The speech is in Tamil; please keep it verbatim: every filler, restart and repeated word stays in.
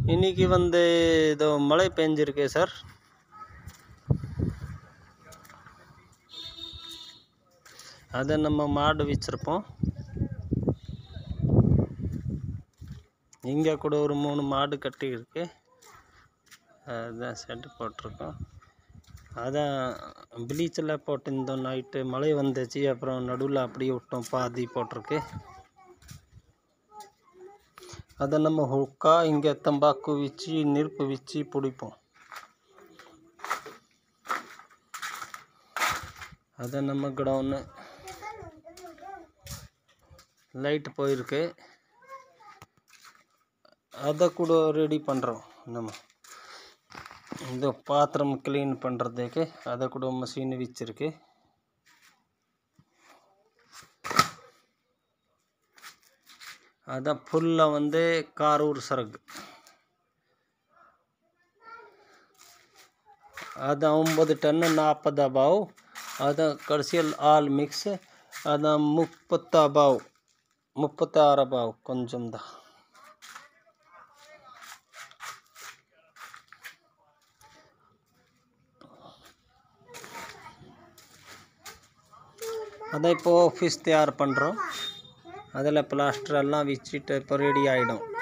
இன்னைக்கு வந்து இதோ மழை பெஞ்சிருக்கு சார். அதை நம்ம மாடு வச்சிருப்போம். இங்கே கூட ஒரு மூணு மாடு கட்டி இருக்கு. அதுதான் செட்டு போட்டிருக்கோம். அதான் ப்ளீச்சில் போட்டிருந்தோம். நைட்டு மழை வந்துச்சு, அப்புறம் நடுவில் அப்படியே விட்டோம், பாதி போட்டிருக்கு. அதை நம்ம ஹுக்கா இங்கே தம்பாக்கு வச்சு நெருப்பு வச்சு பிடிப்போம். அதை நம்ம குடவுன்னு லைட் போயிருக்கு, அதை கூட ரெடி பண்ணுறோம். நம்ம இந்த பாத்திரம் க்ளீன் பண்ணுறதுக்கு அதை கூட மஷின் வச்சிருக்கு. அதான் ஃபுல்லாக வந்து காரூர் சரகு, அதான் ஒம்பது டன்னு நாற்பது அபாவ், அதான் கடைசியில் ஆல் மிக்ஸ், அதான் முப்பத்து அபாவ் முப்பத்தி ஆறு அபாவ் கொஞ்சம் தான். அதான் இப்போ ஆஃபீஸ் தயார் பண்ணுறோம். அதில் பிளாஸ்டர் எல்லாம் வச்சுட்டு இப்போ ரெடி ஆகிடும்.